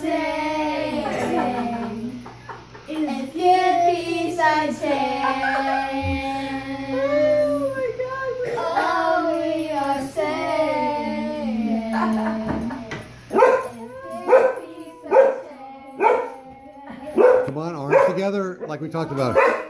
saying is give peace I take. Oh my God. All we are saying is give peace I take. Come on, arms together like we talked about.